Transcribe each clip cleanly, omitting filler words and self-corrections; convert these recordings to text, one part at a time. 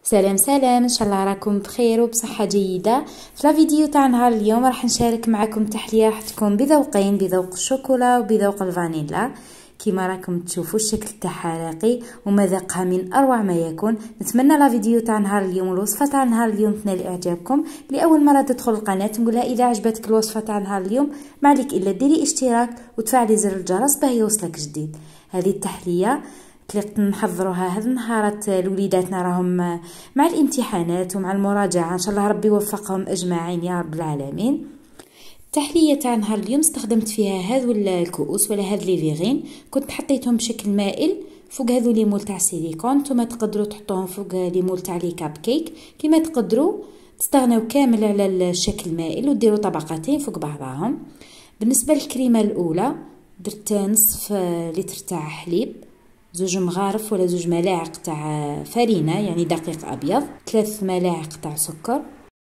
سلام سلام، ان شاء الله راكم بخير وبصحه جيده. في الفيديو تاع نهار اليوم راح نشارك معكم تحليه راح تكون بذوقين، بذوق الشوكولا وبذوق الفانيلا. كما راكم تشوفوا الشكل تاعها راقي ومذاقها من اروع ما يكون. نتمنى لا فيديو تاع نهار اليوم والوصفه تاع نهار اليوم تنال اعجابكم. لاول مره تدخل القناه نقولها اذا عجبتك الوصفه تاع نهار اليوم ما عليك الا ديري اشتراك وتفعلي زر الجرس باه يوصلك جديد. هذه التحليه طلقت نحضروها هاد النهارات لوليداتنا راهم مع الامتحانات ومع المراجعه، ان شاء الله ربي يوفقهم اجمعين يا رب العالمين. التحليه تاع نهار اليوم استخدمت فيها هذو الكؤوس ولا هاد لي فيغين، كنت حطيتهم بشكل مائل فوق هذو لي مول تاع سيليكون. نتوما تقدروا تحطوهم فوق لي مول تاع لي كاب كيك، كيما تقدروا تستغنوا كامل على الشكل المائل وديروا طبقتين فوق بعضهم. بالنسبه للكريمه الاولى درت نصف لتر تاع حليب، 2 مغارف ولا 2 ملاعق تاع فرينه يعني دقيق ابيض، 3 ملاعق تاع سكر.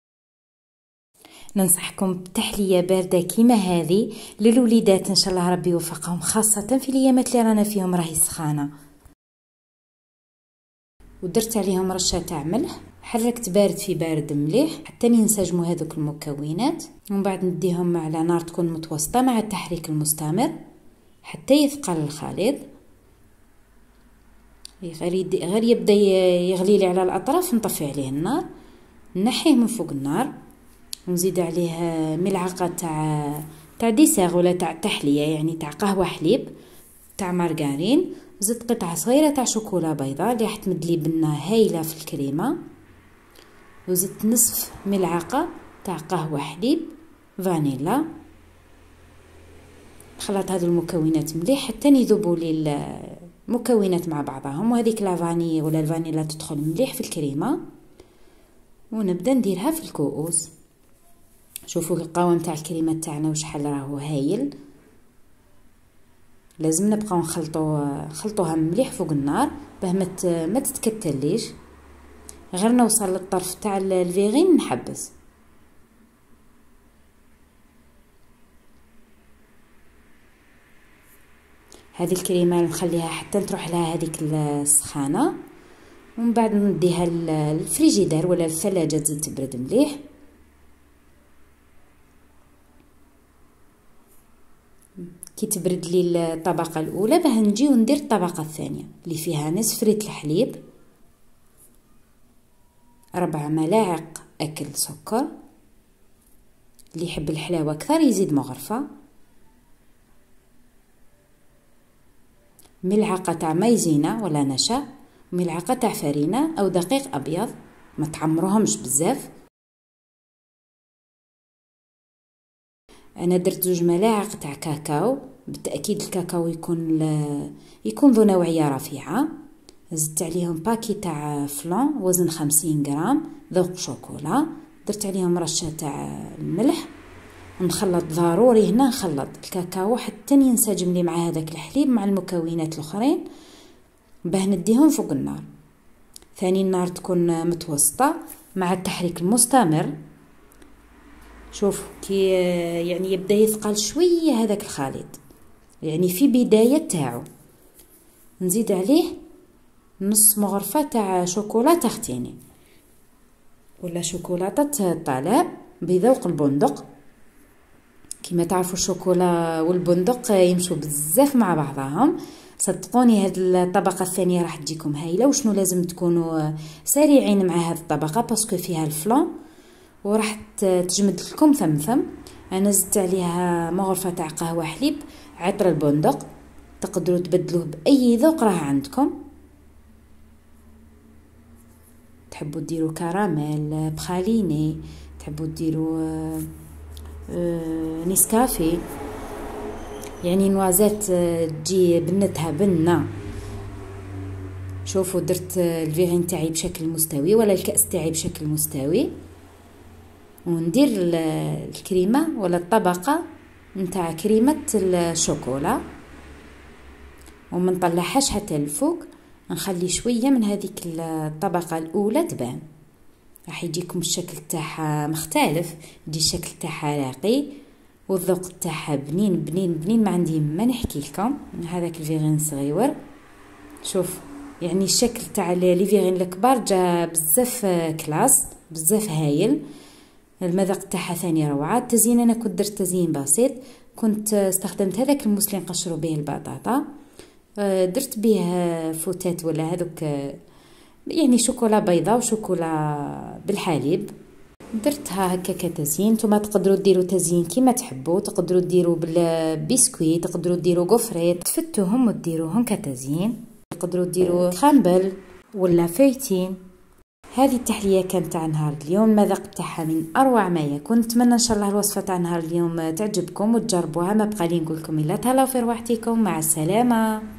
ننصحكم بتحليه بارده كيما هذه للوليدات ان شاء الله ربي يوفقهم، خاصه في الايامات اللي رانا فيهم راهي سخانه. ودرت عليهم رشه تاع ملح، حركت بارد في بارد مليح حتى ينسجموا هذوك المكونات، ومن بعد نديهم على نار تكون متوسطه مع التحريك المستمر حتى يثقل الخليط. غير يبدا يغلي لي على الاطراف نطفي عليه النار، نحيه من فوق النار ونزيد عليه ملعقه تاع ديسير ولا تاع تحليه يعني تاع قهوه حليب تاع مارغرين، وزدت قطعه صغيره تاع شوكولا بيضاء اللي راح تمد لي بنه هايله في الكريمه، وزدت نصف ملعقه تاع قهوه حليب فانيلا. خلط هذو المكونات مليح حتى يذوبوا لي المكونات مع بعضهم، وهذيك لافاني ولا الفانيلا تدخل مليح في الكريمه. ونبدا نديرها في الكؤوس. شوفوا القوام تاع الكريمه تاعنا وشحال راهو هايل. لازم نبقاو نخلطوها مليح فوق النار باه ما تتكتليش. غير نوصل للطرف تاع الفيغين نحبس. هذه الكريمه نخليها حتى تروح لها هذيك السخانه، ومن بعد نديها للفريجيدار ولا الثلاجه تزيد تبرد مليح. كي تبرد لي الطبقه الاولى باه نجي وندير الطبقه الثانيه اللي فيها نصف ريت الحليب، 4 ملاعق اكل سكر، اللي يحب الحلاوه اكثر يزيد مغرفه، ملعقه تاع مايزينا ولا نشا، ملعقه تاع فرينه او دقيق ابيض، ما تعمروهمش بزاف. انا درت 2 ملاعق تاع كاكاو، بالتاكيد الكاكاو يكون ذو نوعيه رفيعه. زدت عليهم باكي تاع فلان وزن 50 غرام ذوق شوكولا، درت عليهم رشه تاع الملح. نخلط ضروري هنا نخلط الكاكاو حتى ينسجم لي مع هذاك الحليب مع المكونات الاخرين باه نديهم فوق النار. ثاني النار تكون متوسطه مع التحريك المستمر. شوف كي يعني يبدا يثقل شويه هذاك الخليط يعني في بدايه تاعو. نزيد عليه نص مغرفه تاع شوكولاته تختيني ولا شوكولاته طالع بذوق البندق. كما تعرفوا الشوكولا والبندق يمشوا بزاف مع بعضهم. صدقوني هاد الطبقه الثانيه راح تجيكم هايله. وشنو لازم تكونوا سريعين مع هاد الطبقه باسكو فيها الفلان وراح تجمد لكم ثم. انا زدت عليها مغرفه تاع قهوه حليب عطر البندق، تقدروا تبدلوه باي ذوق راه عندكم. تحبوا ديروا كراميل بخاليني، تحبوا ديروا نيسكافي يعني نوازات تجي بنتها بنه. شوفوا درت الفيغين تاعي بشكل مستوي ولا الكأس تاعي بشكل مستوي، وندير الكريمه ولا الطبقه نتاع كريمه الشوكولا وما نطلعهاش حتى الفوق. نخلي شويه من هذيك الطبقه الاولى تبان، راح يجيكم الشكل تاعها مختلف، يجي الشكل تاعها راقي والذوق تاعها بنين بنين بنين. ما عندي ما نحكي لكم من هذاك الفيغين صغيور. شوف يعني الشكل تاع لي فيغين الكبار جا بزاف كلاس، بزاف هايل. المذاق تاعها ثاني روعه. التزيين انا كنت درت تزيين بسيط، كنت استخدمت هذاك الموس اللي نقشروا به البطاطا، درت به فوتات ولا هذوك يعني شوكولا بيضاء وشوكولا بالحليب، درتها هكا كتزيين. نتوما تقدروا ديروا تزيين كيما تحبوا، تقدروا ديروا بالبسكوي، تقدروا ديروا غوفريت تفتوهم وديروهم كتزيين، تقدروا ديروا خامبل ولا فيتين. هذه التحليه كانت تاع نهار اليوم، المذاق تاعها من اروع ما يكون. نتمنى ان شاء الله الوصفه تاع نهار اليوم تعجبكم وتجربوها. ما بقى لي نقول لكم الا تهلاو في رواحتكم، مع السلامه.